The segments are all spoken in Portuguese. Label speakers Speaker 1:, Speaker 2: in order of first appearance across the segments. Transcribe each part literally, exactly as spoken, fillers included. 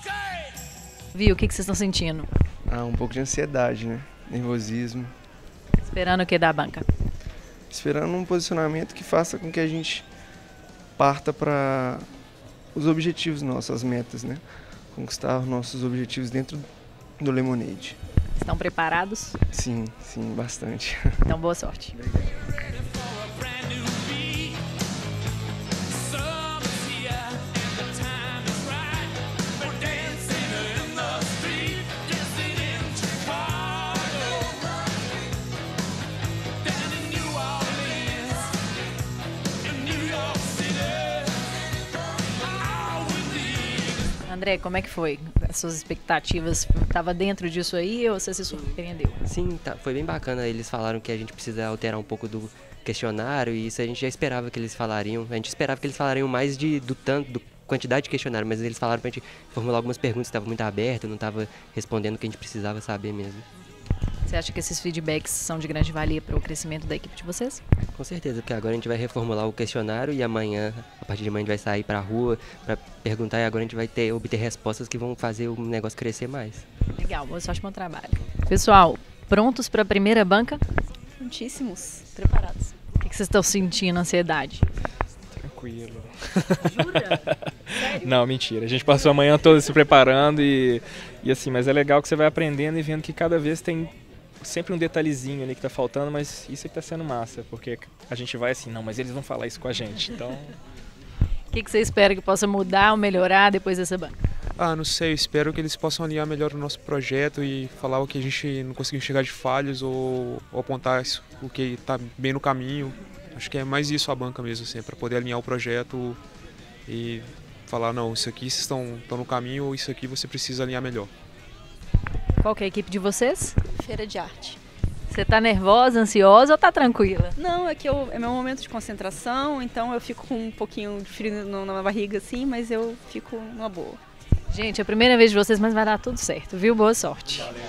Speaker 1: Viu, o que, que vocês estão sentindo?
Speaker 2: Ah, um pouco de ansiedade, né? Nervosismo.
Speaker 1: Esperando o que da banca?
Speaker 2: Esperando um posicionamento que faça com que a gente parta para os objetivos nossos, as metas, né? Conquistar os nossos objetivos dentro do Lemonade.
Speaker 1: Estão preparados?
Speaker 2: Sim, sim, bastante.
Speaker 1: Então, boa sorte. André, como é que foi? As suas expectativas, estava dentro disso aí ou você se surpreendeu?
Speaker 3: Sim, tá, foi bem bacana. Eles falaram que a gente precisa alterar um pouco do questionário e isso a gente já esperava que eles falariam. A gente esperava que eles falariam mais de, do tanto, do quantidade de questionário, mas eles falaram pra gente formular algumas perguntas, estava muito aberto, não estava respondendo o que a gente precisava saber mesmo.
Speaker 1: Você acha que esses feedbacks são de grande valia para o crescimento da equipe de vocês?
Speaker 3: Com certeza, porque agora a gente vai reformular o questionário e amanhã, a partir de amanhã, a gente vai sair para a rua para perguntar e agora a gente vai ter, obter respostas que vão fazer o negócio crescer mais.
Speaker 1: Legal, boa sorte no trabalho. Pessoal, prontos para a primeira banca?
Speaker 4: Prontíssimos, preparados.
Speaker 1: O que, que vocês estão sentindo, ansiedade?
Speaker 5: Tranquilo.
Speaker 1: Jura? Sério?
Speaker 5: Não, mentira. A gente passou a manhã toda se preparando e, e assim, mas é legal que você vai aprendendo e vendo que cada vez tem sempre um detalhezinho ali que tá faltando, mas isso é que tá sendo massa, porque a gente vai assim, não, mas eles vão falar isso com a gente, então...
Speaker 1: O que, que você espera que possa mudar ou melhorar depois dessa banca?
Speaker 6: Ah, não sei, eu espero que eles possam alinhar melhor o nosso projeto e falar o que a gente não conseguiu enxergar de falhas ou, ou apontar o que tá bem no caminho. Acho que é mais isso a banca mesmo, assim, para poder alinhar o projeto e falar, não, isso aqui vocês estão, estão no caminho ou isso aqui você precisa alinhar melhor.
Speaker 1: Qual que é a equipe de vocês?
Speaker 4: Feira de arte.
Speaker 1: Você tá nervosa, ansiosa ou tá tranquila?
Speaker 4: Não, é que eu, é meu momento de concentração, então eu fico com um pouquinho de frio no, na barriga, assim, mas eu fico numa boa.
Speaker 1: Gente, é a primeira vez de vocês, mas vai dar tudo certo, viu? Boa sorte. Valeu.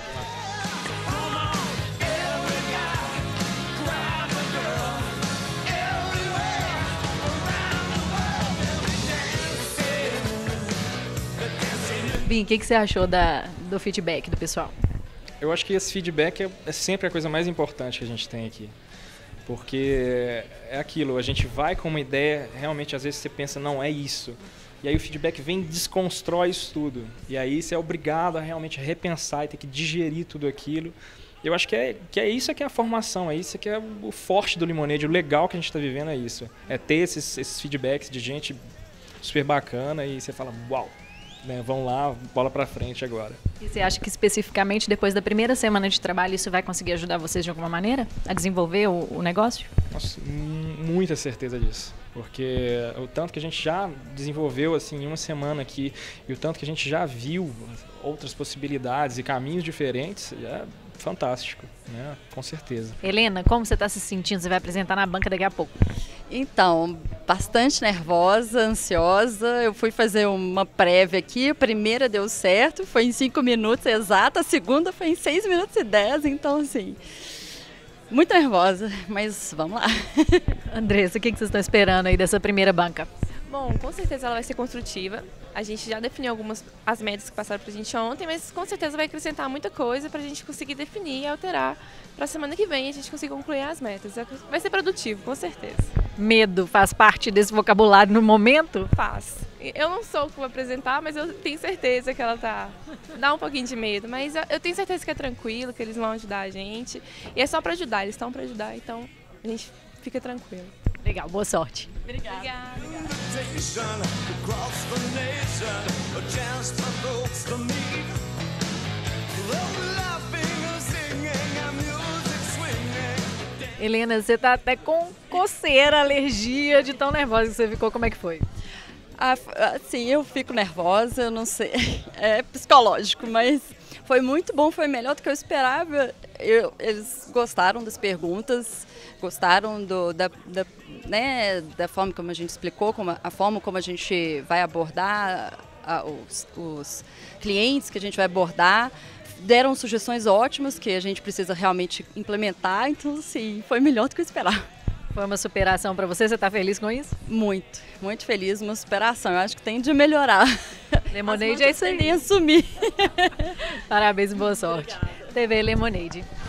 Speaker 1: Bim, o que, que você achou da, do feedback do pessoal?
Speaker 5: Eu acho que esse feedback é, é sempre a coisa mais importante que a gente tem aqui. Porque é aquilo, a gente vai com uma ideia, realmente às vezes você pensa, não, é isso. E aí o feedback vem e desconstrói isso tudo. E aí você é obrigado a realmente repensar e ter que digerir tudo aquilo. Eu acho que é, que é isso que é a formação, é isso que é o forte do Lemonade, o legal que a gente está vivendo é isso. É ter esses, esses feedbacks de gente super bacana e você fala, uau. Né, vão lá, bola pra frente agora.
Speaker 1: E você acha que especificamente depois da primeira semana de trabalho isso vai conseguir ajudar vocês de alguma maneira a desenvolver o, o negócio?
Speaker 5: Nossa, muita certeza disso. Porque o tanto que a gente já desenvolveu assim, em uma semana aqui e o tanto que a gente já viu outras possibilidades e caminhos diferentes é fantástico, né? Com certeza.
Speaker 1: Helena, como você está se sentindo? Você vai apresentar na banca daqui a pouco.
Speaker 4: Então, bastante nervosa, ansiosa. Eu fui fazer uma prévia aqui, a primeira deu certo, foi em cinco minutos exato, a segunda foi em seis minutos e dez, então assim, muito nervosa, mas vamos lá.
Speaker 1: Andressa, o que vocês estão esperando aí dessa primeira banca?
Speaker 7: Bom, com certeza ela vai ser construtiva. A gente já definiu algumas as metas que passaram pra gente ontem, mas com certeza vai acrescentar muita coisa pra gente conseguir definir e alterar pra semana que vem a gente conseguir concluir as metas. Vai ser produtivo, com certeza.
Speaker 1: Medo faz parte desse vocabulário no momento?
Speaker 7: Faz. Eu não sou o que vou apresentar, mas eu tenho certeza que ela tá... Dá um pouquinho de medo, mas eu tenho certeza que é tranquilo, que eles vão ajudar a gente. E é só pra ajudar, eles estão pra ajudar, então a gente fica tranquilo.
Speaker 1: Legal, boa sorte.
Speaker 7: Obrigada. Obrigada.
Speaker 1: Helena, você tá até com coceira, alergia de tão nervosa que você ficou. Como é que foi?
Speaker 4: Ah, assim, eu fico nervosa, eu não sei, é psicológico, mas foi muito bom, foi melhor do que eu esperava. Eu, eles gostaram das perguntas, gostaram do, da, da, né, da forma como a gente explicou, como a, a forma como a gente vai abordar a, os, os clientes que a gente vai abordar. Deram sugestões ótimas que a gente precisa realmente implementar, então assim, foi melhor do que eu esperava.
Speaker 1: Foi uma superação para você? Você está feliz com isso?
Speaker 4: Muito, muito feliz, uma superação. Eu acho que tem de melhorar.
Speaker 1: Lemonade é isso aí.
Speaker 4: Nem assumir.
Speaker 1: Parabéns e boa sorte. T V Lemonade.